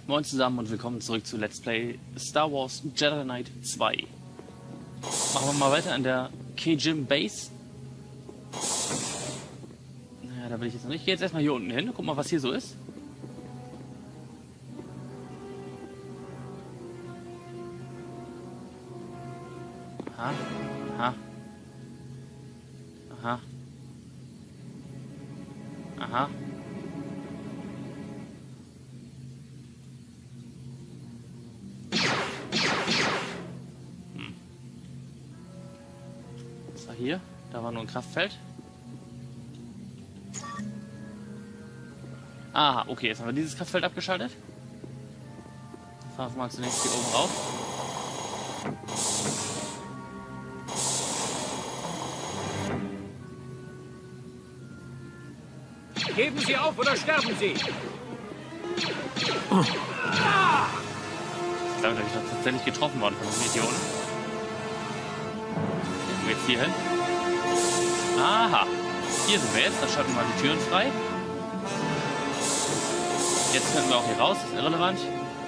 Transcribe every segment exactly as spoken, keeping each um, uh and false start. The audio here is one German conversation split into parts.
Moin zusammen und willkommen zurück zu Let's Play Star Wars Jedi Knight zwei. Machen wir mal weiter an der Kajim Base. Naja, da will ich jetzt noch nicht. Ich gehe jetzt erstmal hier unten hin. Guck mal, was hier so ist. Aha. Aha. Aha. Aha. Hm. Was war hier? Da war nur ein Kraftfeld. Aha, okay, jetzt haben wir dieses Kraftfeld abgeschaltet. Fahren wir mal zunächst hier oben rauf. Geben Sie auf oder sterben Sie! Ich glaube, da bin ich tatsächlich getroffen worden von diesem Idioten. Gehen wir jetzt hier hin. Aha, hier sind wir jetzt. Dann schalten wir mal die Türen frei. Jetzt können wir auch hier raus, das ist irrelevant.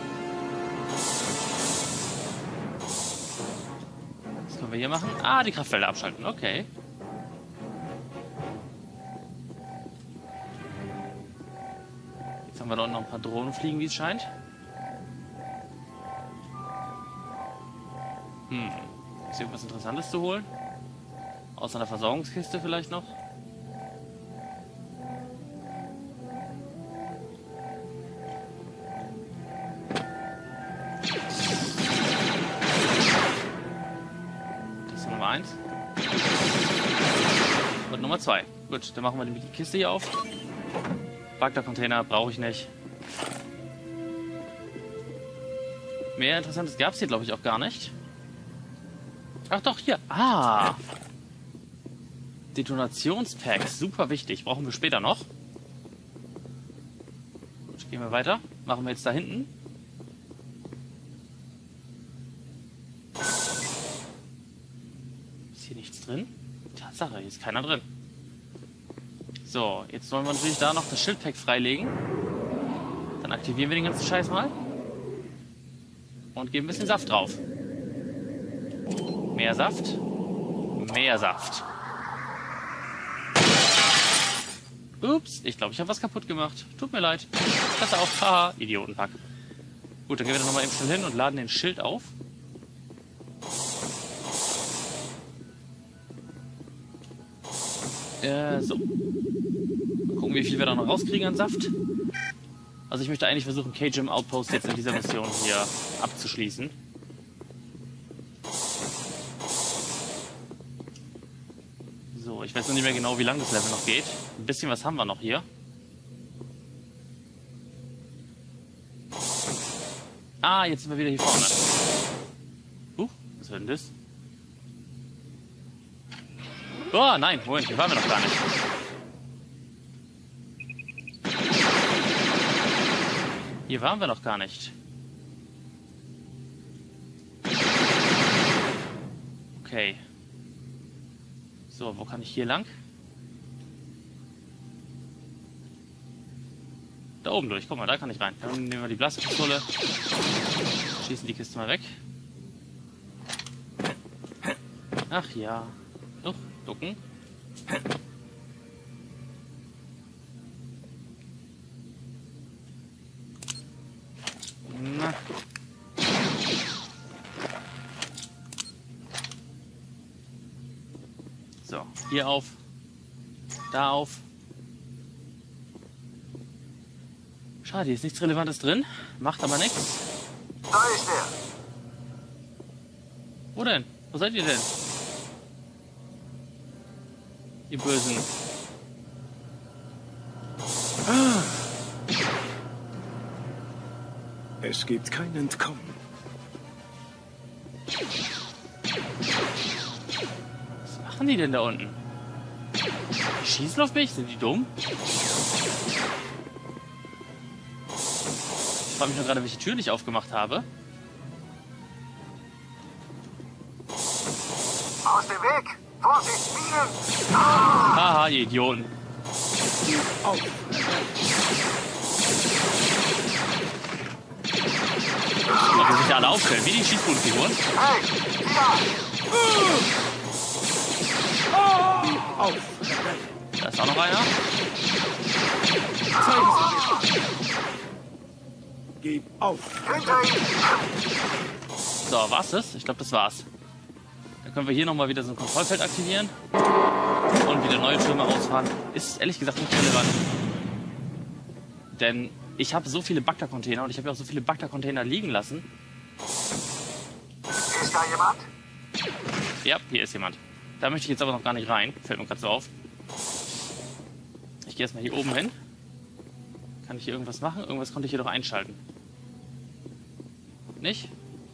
Was können wir hier machen? Ah, die Kraftfelder abschalten, okay. Jetzt haben wir da unten noch ein paar Drohnen fliegen, wie es scheint. Hm, ist hier irgendwas Interessantes zu holen? Außer einer Versorgungskiste vielleicht noch? Das ist Nummer eins. Und Nummer zwei. Gut, dann machen wir die Kiste hier auf. Bagdad-Container brauche ich nicht. Mehr Interessantes gab es hier, glaube ich, auch gar nicht. Ach doch, hier. Ah! Detonationspacks. Super wichtig. Brauchen wir später noch. Gut, gehen wir weiter. Machen wir jetzt da hinten. Ist hier nichts drin? Tatsache, hier ist keiner drin. So, jetzt wollen wir natürlich da noch das Schildpack freilegen. Dann aktivieren wir den ganzen Scheiß mal. Und geben ein bisschen Saft drauf. Mehr Saft. Mehr Saft. Ups, ich glaube, ich habe was kaputt gemacht. Tut mir leid. Pass auf. Haha, Idiotenpack. Gut, dann gehen wir da nochmal eben schnell hin und laden den Schild auf. Äh, so. Mal gucken, wie viel wir da noch rauskriegen an Saft. Also ich möchte eigentlich versuchen, Kajim Outpost jetzt in dieser Mission hier abzuschließen. So, ich weiß noch nicht mehr genau, wie lang das Level noch geht. Ein bisschen was haben wir noch hier. Ah, jetzt sind wir wieder hier vorne. Huh, was wird denn das? Oh, nein, Moment, hier waren wir noch gar nicht. Hier waren wir noch gar nicht. Okay. So, wo kann ich hier lang? Da oben durch, guck mal, da kann ich rein. Dann nehmen wir die Blaspistole. Schießen die Kiste mal weg. Ach ja. Noch, ducken. Na. So, hier auf. Da auf. Schade, hier ist nichts Relevantes drin. Macht aber nichts. Da ist er. Wo denn? Wo seid ihr denn? Ihr Bösen. Es gibt kein Entkommen. Was machen die denn da unten? Die schießen auf mich? Sind die dumm? Ich frage mich nur gerade, welche Tür ich aufgemacht habe. Aus dem Weg! Vorsicht, Bienen! Ah! Haha, ihr Idioten. Auf. ja alle aufstellen, wie die Schießbodenfiguren. Hey, wieder! Auf! Da ist auch noch einer. Zeigen Sie mir! Gib auf! Hinter ihm! So, war's das? Ich glaube, das war's. Dann können wir hier nochmal wieder so ein Kontrollfeld aktivieren. Und wieder neue Türme ausfahren. Ist ehrlich gesagt nicht relevant. Denn ich habe so viele Bagdad-Container und ich habe ja auch so viele Bagdad-Container liegen lassen. Ist da jemand? Ja, hier ist jemand. Da möchte ich jetzt aber noch gar nicht rein. Fällt mir gerade so auf. Ich gehe erstmal hier oben hin. Kann ich hier irgendwas machen? Irgendwas konnte ich hier doch einschalten. Nicht?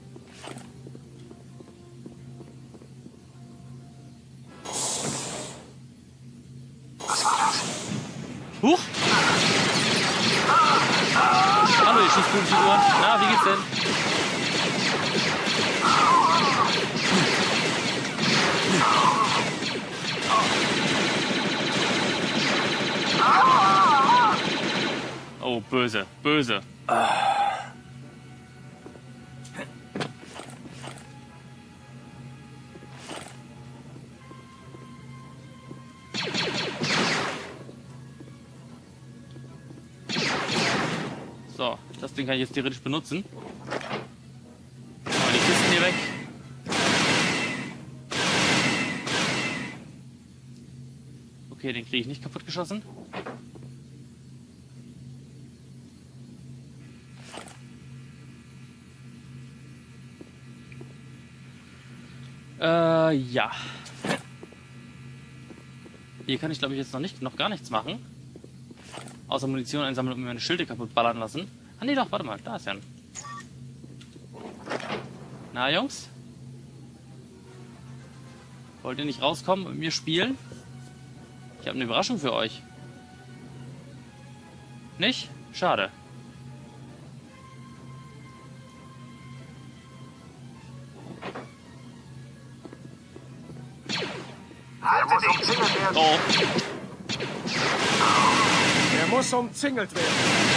Was war das? Huch! Hallo, ihr Schießbodenfiguren. Na, wie geht's denn? Oh, böse, böse. So, das Ding kann ich jetzt theoretisch benutzen. Aber die Kisten hier weg. Okay, den kriege ich nicht kaputt geschossen. Äh, ja. Hier kann ich, glaube ich, jetzt noch nicht, noch gar nichts machen. Außer Munition einsammeln und mir meine Schilde kaputt ballern lassen. Ah, nee, doch, warte mal, da ist ja ein. Na, Jungs? Wollt ihr nicht rauskommen und mit mir spielen? Ich habe eine Überraschung für euch. Nicht? Schade. Er muss umzingelt werden. Oh, Er muss umzingelt werden!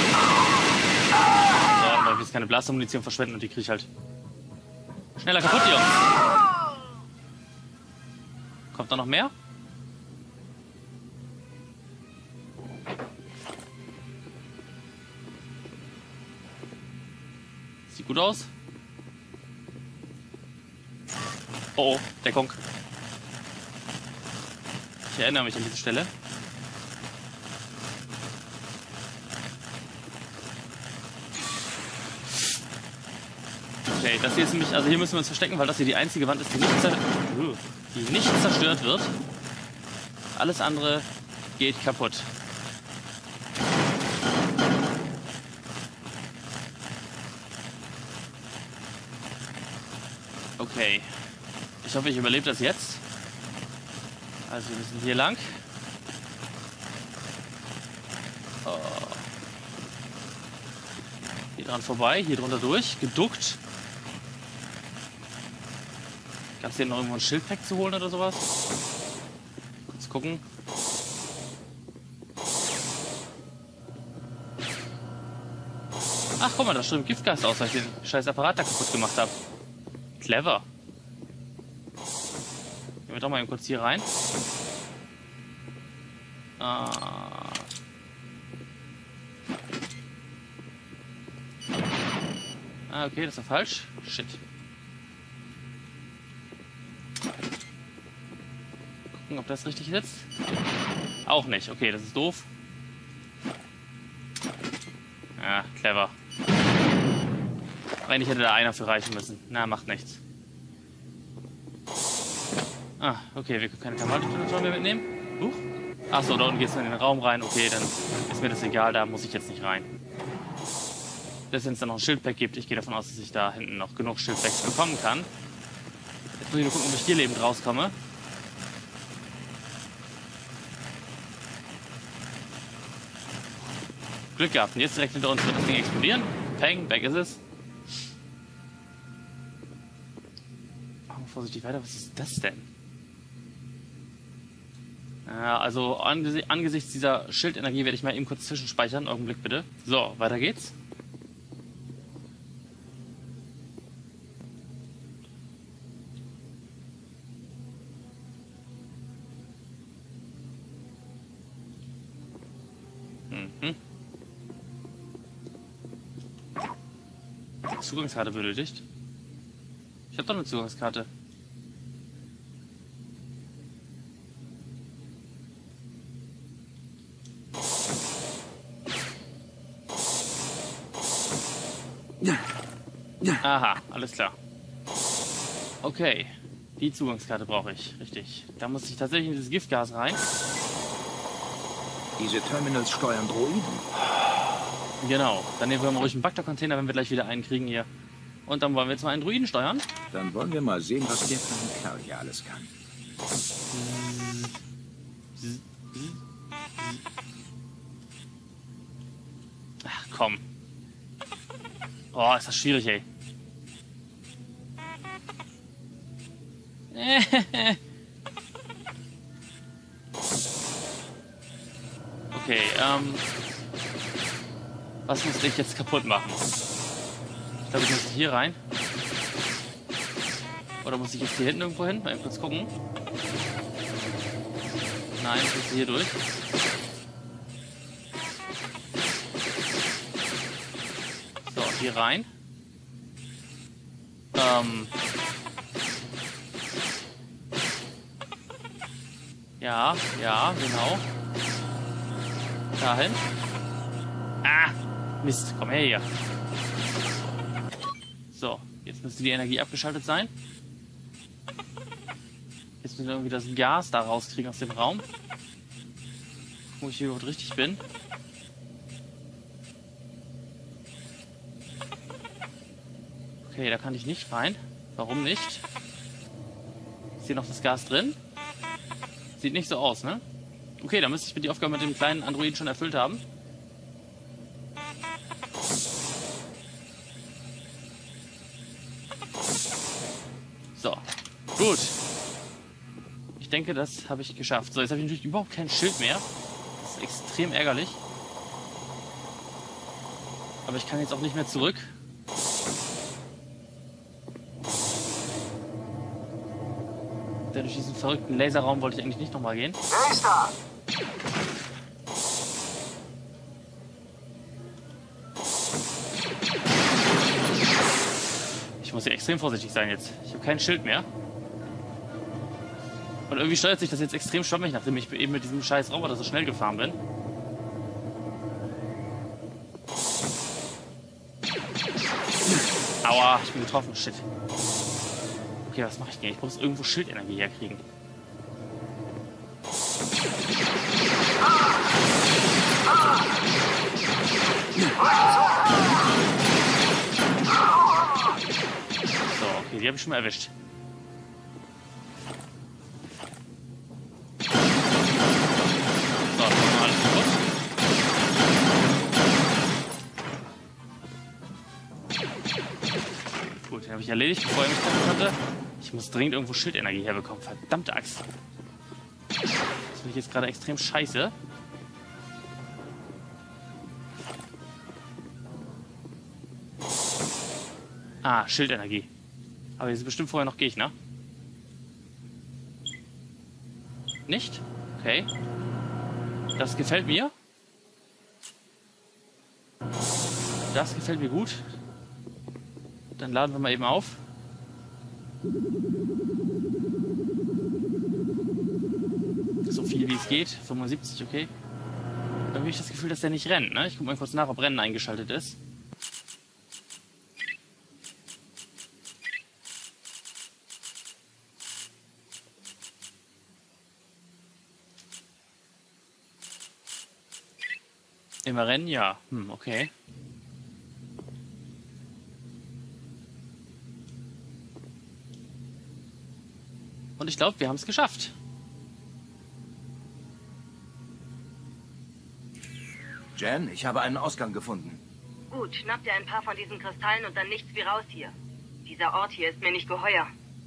so, dann darf ich jetzt keine Blastermunition verschwenden und die kriege ich halt schneller kaputt, Jungs. Kommt da noch mehr? Sieht gut aus. Oh, oh, Deckung. Ich erinnere mich an diese Stelle. Okay, das hier ist nämlich, also hier müssen wir uns verstecken, weil das hier die einzige Wand ist, die nicht, zer die nicht zerstört wird. Alles andere geht kaputt. Okay. Ich hoffe, ich überlebe das jetzt. Also wir müssen hier lang. Oh. Hier dran vorbei, hier drunter durch, geduckt. Gab es hier noch irgendwo ein Schildpack zu holen oder sowas? Kurz gucken. Ach, guck mal, da strömt Giftgas aus, weil ich den scheiß Apparat da kaputt gemacht habe. Clever. Gehen wir doch mal eben kurz hier rein. Ah. Ah, okay, das war falsch. Shit. Gucken, ob das richtig sitzt. Auch nicht. Okay, das ist doof. Ja, clever. Eigentlich hätte da einer für reichen müssen. Na, macht nichts. Ah, okay, wir können keine Kameradimension mehr mitnehmen. Huch. Achso, da unten geht es in den Raum rein. Okay, dann ist mir das egal, da muss ich jetzt nicht rein. Dass wenn es da noch ein Schildpack gibt, ich gehe davon aus, dass ich da hinten noch genug Schildpacks bekommen kann. Jetzt muss ich nur gucken, ob ich hier lebend rauskomme. Glück gehabt. Und jetzt direkt hinter uns wird das Ding explodieren. Peng, weg ist es. Machen wir vorsichtig weiter. Was ist das denn? Ja, also angesi angesichts dieser Schildenergie werde ich mal eben kurz zwischenspeichern. Augenblick bitte. So, weiter geht's. Zugangskarte benötigt. Ich habe doch eine Zugangskarte. Aha, alles klar. Okay, die Zugangskarte brauche ich, richtig. Da muss ich tatsächlich in dieses Giftgas rein. Diese Terminals steuern Droiden. Genau, dann nehmen wir mal ruhig einen Bakter-Container, wenn wir gleich wieder einen kriegen hier. Und dann wollen wir jetzt mal einen Druiden steuern. Dann wollen wir mal sehen, was der kleine Kerl hier alles kann. Ach, komm. Oh, ist das schwierig, ey. Okay, ähm... was muss ich jetzt kaputt machen? Ich glaube, ich muss hier rein. Oder muss ich jetzt hier hinten irgendwo hin? Mal kurz gucken. Nein, ich muss hier durch. So, hier rein. Ähm... Ja, ja, genau. Dahin. Ah! Mist, komm her hier. So, jetzt müsste die Energie abgeschaltet sein. Jetzt müssen wir irgendwie das Gas da rauskriegen aus dem Raum. Wo ich hier überhaupt richtig bin. Okay, da kann ich nicht rein. Warum nicht? Ist hier noch das Gas drin? Sieht nicht so aus, ne? Okay, dann müsste ich mir die Aufgabe mit dem kleinen Androiden schon erfüllt haben. So, gut. Ich denke, das habe ich geschafft. So, jetzt habe ich natürlich überhaupt kein Schild mehr. Das ist extrem ärgerlich. Aber ich kann jetzt auch nicht mehr zurück. Denn durch diesen verrückten Laserraum wollte ich eigentlich nicht nochmal gehen. Wer ist da? Ich muss hier extrem vorsichtig sein jetzt. Ich habe kein Schild mehr. Und irgendwie steuert sich das jetzt extrem schwammig, nachdem ich eben mit diesem scheiß Roboter so schnell gefahren bin. Aua, ich bin getroffen. Shit. Okay, was mache ich denn? Ich muss irgendwo Schildenergie herkriegen. So, okay, die habe ich schon mal erwischt. So, dann machen wir alles kaputt. Gut, den habe ich erledigt, bevor er mich treffen konnte. Ich muss dringend irgendwo Schildenergie herbekommen. Verdammte Axt. Das finde ich jetzt gerade extrem scheiße. Ah, Schildenergie. Aber hier ist bestimmt vorher noch Gegner. Nicht? Okay. Das gefällt mir. Das gefällt mir gut. Dann laden wir mal eben auf. So viel wie es geht. fünfundsiebzig, okay. Dann habe ich das Gefühl, dass der nicht rennt, ne? Ich gucke mal kurz nach, ob Rennen eingeschaltet ist. Immer rennen? Ja. Hm, okay. Und ich glaube, wir haben es geschafft. Jen, ich habe einen Ausgang gefunden. Gut, schnapp dir ein paar von diesen Kristallen und dann nichts wie raus hier. Dieser Ort hier ist mir nicht geheuer.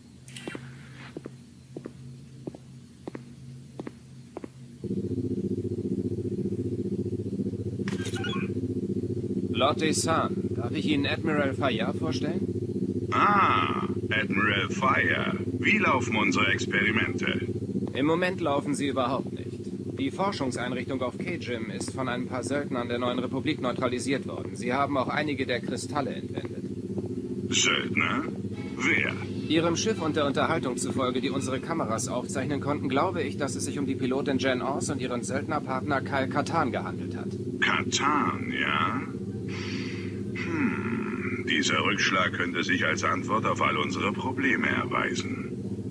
Lord Desan, darf ich Ihnen Admiral Fayard vorstellen? Ah, Admiral Fire. Wie laufen unsere Experimente? Im Moment laufen sie überhaupt nicht. Die Forschungseinrichtung auf K-Jim ist von ein paar Söldnern der neuen Republik neutralisiert worden. Sie haben auch einige der Kristalle entwendet. Söldner? Wer? Ihrem Schiff und der Unterhaltung zufolge, die unsere Kameras aufzeichnen konnten, glaube ich, dass es sich um die Pilotin Jen Oz und ihren Söldnerpartner Kyle Katarn gehandelt hat. Katan, ja? Hm, dieser Rückschlag könnte sich als Antwort auf all unsere Probleme erweisen.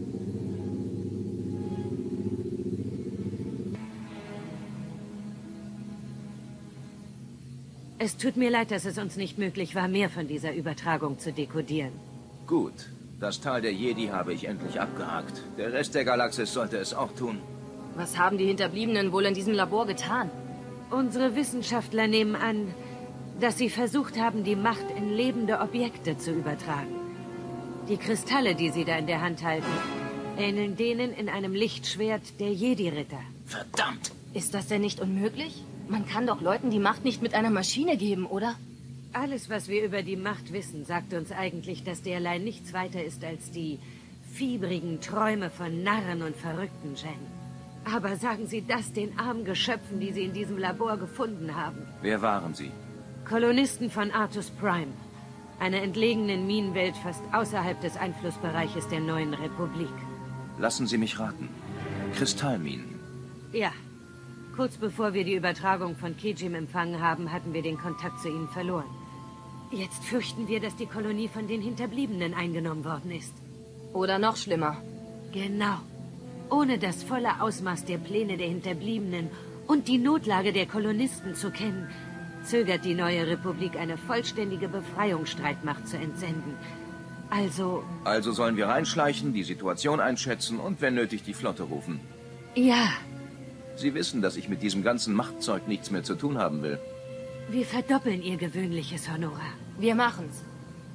Es tut mir leid, dass es uns nicht möglich war, mehr von dieser Übertragung zu dekodieren. Gut. Das Tal der Jedi habe ich endlich abgehakt. Der Rest der Galaxis sollte es auch tun. Was haben die Hinterbliebenen wohl in diesem Labor getan? Unsere Wissenschaftler nehmen an, dass sie versucht haben, die Macht in lebende Objekte zu übertragen. Die Kristalle, die sie da in der Hand halten, ähneln denen in einem Lichtschwert der Jedi-Ritter. Verdammt! Ist das denn nicht unmöglich? Man kann doch Leuten die Macht nicht mit einer Maschine geben, oder? Alles, was wir über die Macht wissen, sagt uns eigentlich, dass derlei nichts weiter ist als die fiebrigen Träume von Narren und verrückten Jen. Aber sagen Sie das den armen Geschöpfen, die Sie in diesem Labor gefunden haben. Wer waren Sie? Kolonisten von Artus Prime, einer entlegenen Minenwelt fast außerhalb des Einflussbereiches der neuen Republik. Lassen Sie mich raten. Kristallminen. Ja. Kurz bevor wir die Übertragung von Kejim empfangen haben, hatten wir den Kontakt zu ihnen verloren. Jetzt fürchten wir, dass die Kolonie von den Hinterbliebenen eingenommen worden ist. Oder noch schlimmer. Genau. Ohne das volle Ausmaß der Pläne der Hinterbliebenen und die Notlage der Kolonisten zu kennen, zögert die neue Republik, eine vollständige Befreiungsstreitmacht zu entsenden. Also... Also sollen wir reinschleichen, die Situation einschätzen und wenn nötig die Flotte rufen. Ja. Sie wissen, dass ich mit diesem ganzen Machtzeug nichts mehr zu tun haben will. Wir verdoppeln Ihr gewöhnliches, Honora. Wir machen's.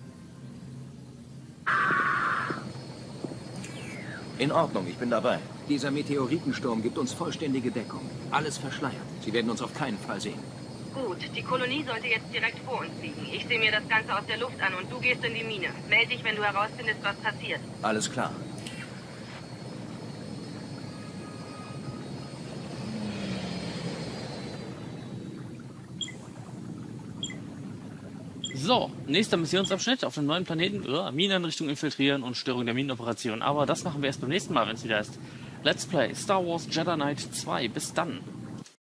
In Ordnung, ich bin dabei. Dieser Meteoritensturm gibt uns vollständige Deckung. Alles verschleiert. Sie werden uns auf keinen Fall sehen. Gut, die Kolonie sollte jetzt direkt vor uns liegen. Ich sehe mir das Ganze aus der Luft an und du gehst in die Mine. Meld dich, wenn du herausfindest, was passiert. Alles klar. So, nächster Missionsabschnitt auf dem neuen Planeten. Uh, Mineneinrichtung infiltrieren und Störung der Minenoperation. Aber das machen wir erst beim nächsten Mal, wenn es wieder ist. Let's Play Star Wars Jedi Knight zwei. Bis dann.